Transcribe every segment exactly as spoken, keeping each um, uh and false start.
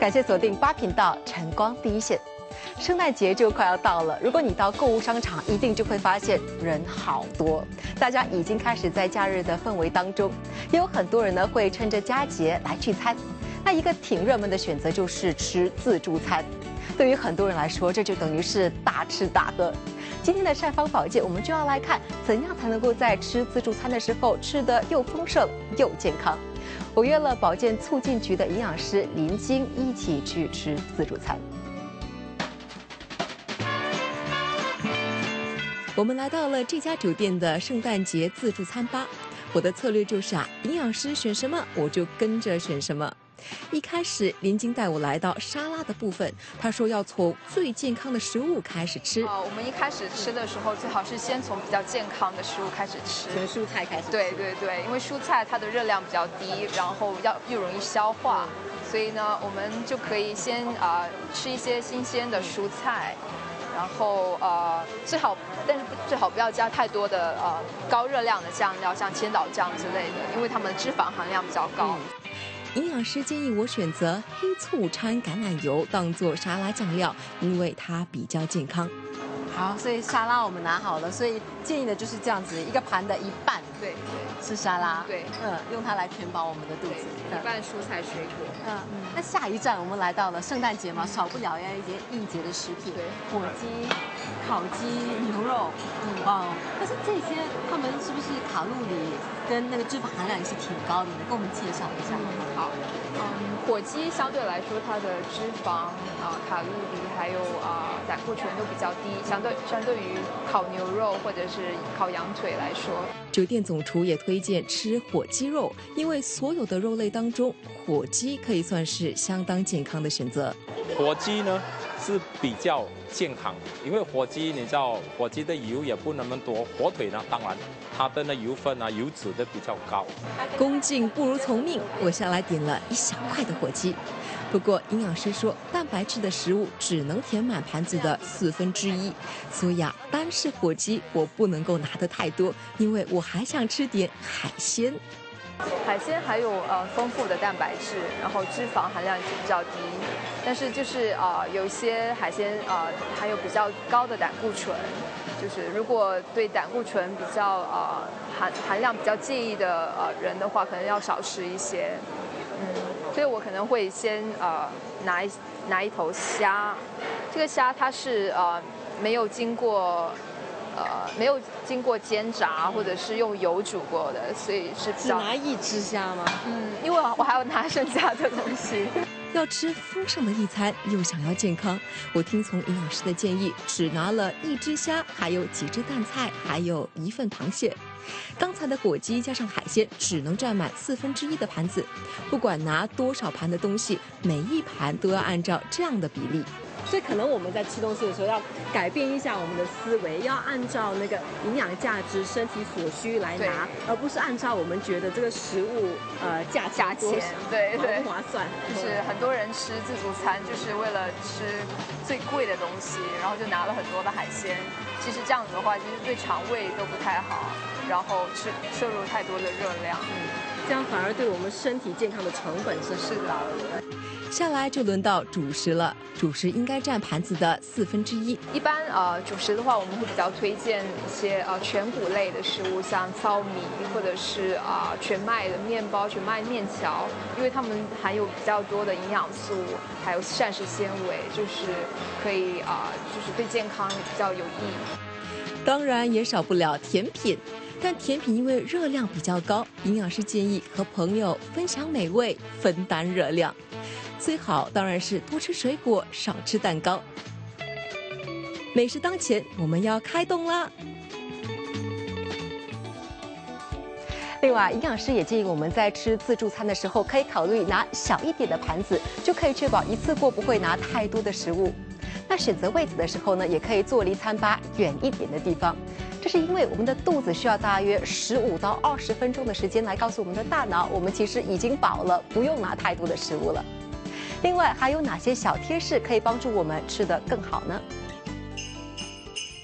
感谢锁定八频道晨光第一线。圣诞节就快要到了，如果你到购物商场，一定就会发现人好多，大家已经开始在假日的氛围当中，也有很多人呢会趁着佳节来聚餐。那一个挺热门的选择就是吃自助餐，对于很多人来说，这就等于是大吃大喝。今天的善方宝鉴，我们就要来看怎样才能够在吃自助餐的时候吃得又丰盛又健康。我约了保健促进局的营养师林晶一起去吃自助餐。我们来到了这家酒店的圣诞节自助餐吧。我的策略就是啊，营养师选什么我就跟着选什么。一开始林晶带我来到沙拉的部分，他说要从最健康的食物开始吃。 哦，我们一开始吃的时候，最好是先从比较健康的食物开始吃， 从蔬菜开始吃。 对对对，因为蔬菜它的热量比较低，然后要又容易消化，所以呢，我们就可以先啊、呃、吃一些新鲜的蔬菜。然后呃最好，但是最好不要加太多的呃高热量的酱料，像千岛酱之类的，因为它们的脂肪含量比较高。 嗯、营养师建议我选择黑醋掺橄榄油当做沙拉酱料，因为它比较健康。好，所以沙拉我们拿好了，所以建议的就是这样子，一个盘的一半， 对对， 是沙拉， 对， 嗯，用它来填饱我们的肚子， 一半蔬菜水果， 嗯嗯。那下一站我们来到了圣诞节嘛，少不了要一些应节的食品， 对， 火鸡、烤鸡、牛肉，嗯，哇，但是这些他们是不是卡路里跟那个脂肪含量也是挺高的？能跟我们介绍一下吗？ 嗯、好，嗯，火鸡相对来说它的脂肪啊、呃、卡路里还有啊、呃、胆固醇都比较低，相对相对于烤牛肉或者是烤羊腿来说。 酒店总厨也推荐吃火鸡肉，因为所有的肉类当中，火鸡可以算是相当健康的选择。 火鸡呢是比较健康，因为火鸡你知道，火鸡的油也不那么多，火腿呢当然它的那油分啊油脂都比较高。 恭敬不如从命，我下来点了一小块的火鸡。不过营养师说，蛋白质的食物只能填满盘子的四分之一，所以啊，单是火鸡我不能够拿得太多，因为我还想吃点海鲜。 海鲜还有呃丰富的蛋白质，然后脂肪含量也比较低，但是就是呃有一些海鲜呃含有比较高的胆固醇，就是如果对胆固醇比较呃含含量比较介意的呃人的话，可能要少吃一些。嗯，所以我可能会先呃拿一拿一头虾，这个虾它是呃没有经过。呃，没有经过煎炸或者是用油煮过的，所以是比较。 只拿一只虾吗？ 嗯，因为我还要拿剩下的东西。 要吃丰盛的一餐，又想要健康，我听从营养师的建议，只拿了一只虾，还有几只淡菜，还有一份螃蟹。刚才的火鸡加上海鲜，只能占满四分之一的盘子。不管拿多少盘的东西，每一盘都要按照这样的比例。所以可能我们在吃东西的时候要改变一下我们的思维，要按照那个营养价值、身体所需来拿，而不是按照我们觉得这个食物呃价价钱，对对， 划算。 就是很多人吃自助餐就是为了吃最贵的东西，然后就拿了很多的海鲜。其实这样子的话，其实对肠胃都不太好，然后吃摄入太多的热量， 嗯，这样反而对我们身体健康的成本是是的。下来就轮到主食了，主食应该占盘子的四分之一。 一般呃主食的话，我们会比较推荐一些呃全谷类的食物，像糙米或者是啊、呃、全麦的面包、全麦面条，因为它们含有比较多的营养素，还有膳食纤维，就是可以啊、呃、就是对健康比较有益。 当然也少不了甜品。但甜品因为热量比较高，营养师建议和朋友分享美味，分担热量。最好当然是多吃水果，少吃蛋糕。美食当前，我们要开动啦！另外，营养师也建议我们在吃自助餐的时候，可以考虑拿小一点的盘子，就可以确保一次过不会拿太多的食物。那选择位置的时候呢，也可以坐离餐吧远一点的地方。这是因为我们的肚子需要大约十五到二十分钟的时间来告诉我们的大脑，我们其实已经饱了，不用拿太多的食物了。另外，还有哪些小贴士可以帮助我们吃得更好呢？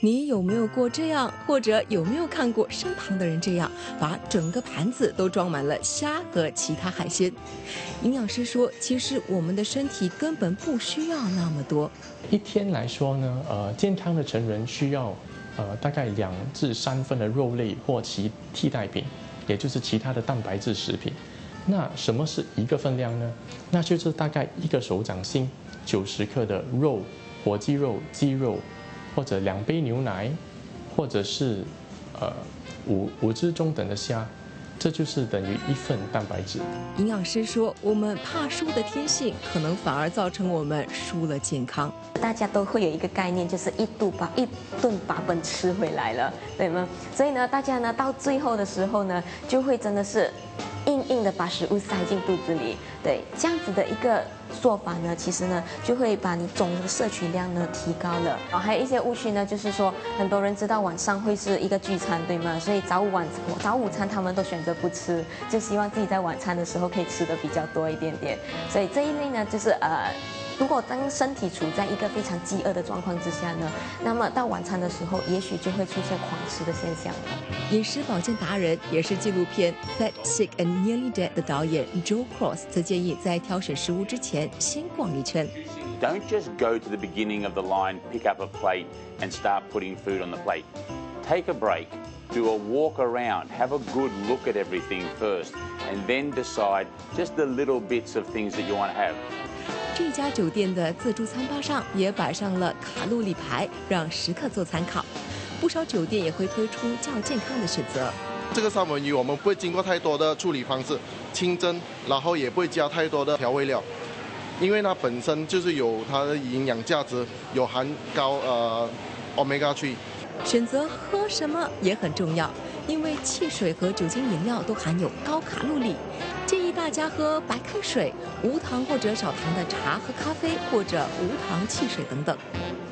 你有没有过这样，或者有没有看过身旁的人这样，把整个盘子都装满了虾和其他海鲜？营养师说，其实我们的身体根本不需要那么多。 一天来说呢，呃，健康的成人需要呃大概两至三份的肉类或其替代品，也就是其他的蛋白质食品。那什么是一个分量呢？那就是大概一个手掌心九十克的肉，火鸡肉、鸡肉，或者两杯牛奶，或者是呃五五只中等的虾，这就是等于一份蛋白质。 营养师说，我们怕输的天性，可能反而造成我们输了健康。 大家都会有一个概念，就是一度把一顿把本吃回来了，对吗？所以呢，大家呢到最后的时候呢，就会真的是硬硬的把食物塞进肚子里。对，这样子的一个做法呢，其实呢就会把你总的摄取量呢提高了。啊，还有一些误区呢，就是说很多人知道晚上会是一个聚餐，对吗？所以早午晚早午餐他们都选择不吃，就希望自己在晚餐的时候可以吃的比较多一点点。所以这一类呢，就是呃。如果当身体处在一个非常饥饿的状况之下呢，那么到晚餐的时候，也许就会出现狂吃的现象了。 饮食保健达人，也是纪录片《Fat, Sick and Nearly Dead》的导演 Joe Cross 则建议，在挑选食物之前，先逛一圈。 Don't just go to the beginning of the line, pick up a plate, and start putting food on the plate. Take a break, do a walk around, have a good look at everything first, and then decide just the little bits of things that you want to have. 这家酒店的自助餐吧上也摆上了卡路里牌，让食客做参考。不少酒店也会推出较健康的选择。 这个三文鱼我们不会经过太多的处理方式，清蒸，然后也不会加太多的调味料，因为它本身就是有它的营养价值，有含高呃 omega 三。 选择喝什么也很重要，因为汽水和酒精饮料都含有高卡路里。建议大家喝白开水、无糖或者少糖的茶和咖啡，或者无糖汽水等等。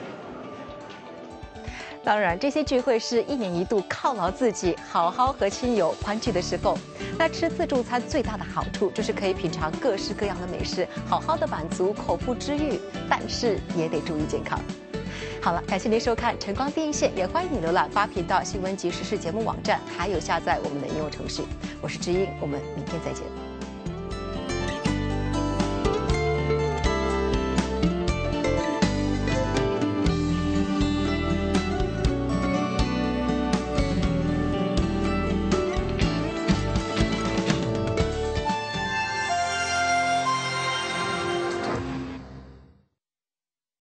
当然，这些聚会是一年一度犒劳自己、好好和亲友团聚的时候。那吃自助餐最大的好处就是可以品尝各式各样的美食，好好的满足口腹之欲，但是也得注意健康。好了，感谢您收看晨光第一线，也欢迎你浏览八频道新闻及时事节目网站，还有下载我们的应用程序。我是知音，我们明天再见。